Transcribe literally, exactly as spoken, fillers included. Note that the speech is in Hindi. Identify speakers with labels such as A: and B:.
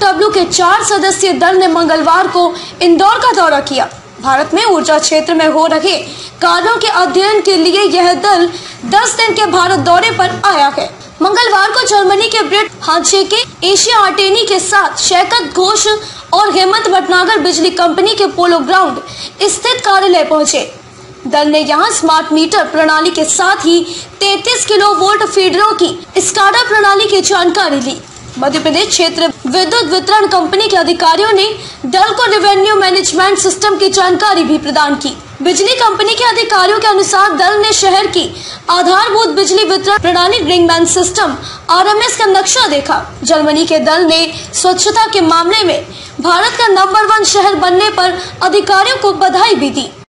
A: डब्ल्यू के चार सदस्यीय दल ने मंगलवार को इंदौर का दौरा किया। भारत में ऊर्जा क्षेत्र में हो रहे कार्यों के अध्ययन के लिए यह दल दस दिन के भारत दौरे पर आया है। मंगलवार को जर्मनी के ब्रिट हांचे के एशिया आर्टेनी के साथ शैकत घोष और हेमंत भटनागर बिजली कंपनी के पोलो ग्राउंड स्थित कार्यालय पहुंचे। दल ने यहां स्मार्ट मीटर प्रणाली के साथ ही तैंतीस किलो वोल्ट फीडरों की स्काडा प्रणाली की जानकारी ली। मध्य प्रदेश क्षेत्र विद्युत वितरण कंपनी के अधिकारियों ने दल को रेवेन्यू मैनेजमेंट सिस्टम की जानकारी भी प्रदान की। बिजली कंपनी के अधिकारियों के अनुसार दल ने शहर की आधारभूत बिजली वितरण प्रणाली ring main system R M S का नक्शा देखा। जर्मनी के दल ने स्वच्छता के मामले में भारत का नंबर वन शहर बनने पर अधिकारियों को बधाई भी दी।